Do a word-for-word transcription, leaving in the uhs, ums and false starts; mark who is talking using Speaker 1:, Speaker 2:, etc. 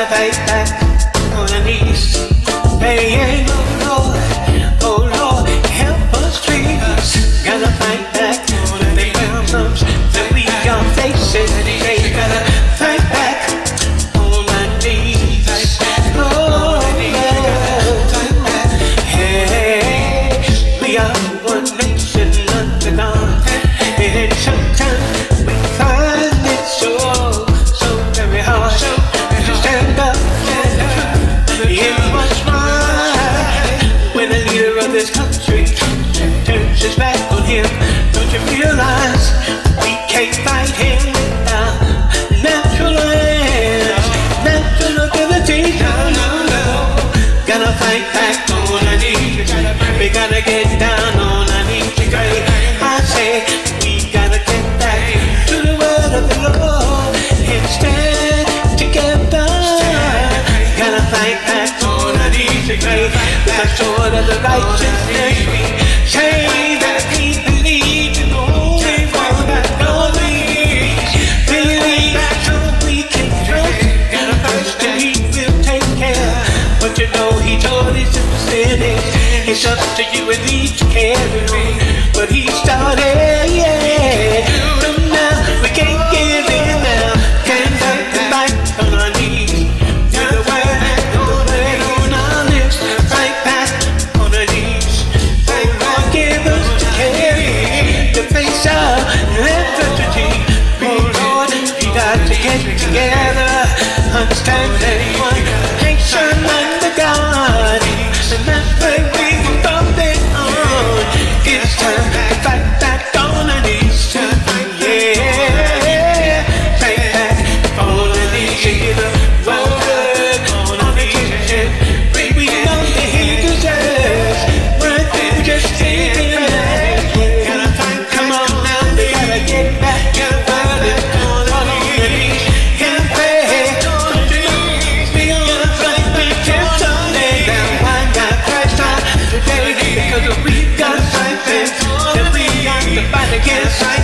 Speaker 1: fight back on our knees. Hey, oh Lord, oh Lord, help us please. Gotta fight back on the problems that we are facing. Hey, gotta fight back on our knees. Oh Lord, hey, we are one nation under God, and sometimes we find it so, so very hard to stand up. It was right when the leader of this country turns his back on him. Don't you realize we can't fight him without natural lands, natural ability? No, no, no. Gotta fight back on our knees. We gotta get down on our knees to pray. I say we gotta get back to the word of the Lord and stand together. Gotta fight back on our knees to pray with the sword of the righteousness. We say that we believe in the only one that knows me. Believe so we can trust in the first and He will take care. But you know He told His descendants, it's up to you and me to carry me. But He started, yeah. So now we can't give in now. Can't fight the fight on our knees. To the word, the word on our lips. Fight back on our knees. Oh Lord, give us to carry the face of adversity. Oh Lord, we got to get together, understand that one nation under God, and that's where we will come it on. It's time to fight back on our knees. Yeah, fight back on our knees. Give the word on our knees. We know that He deserves what we just did. Gotta fight, come on now, we gotta get back. Gotta fight it on our knees. Gotta pray. We gotta fight back till Sunday. Now I got Christ on today because we got fight back. That we got to fight against.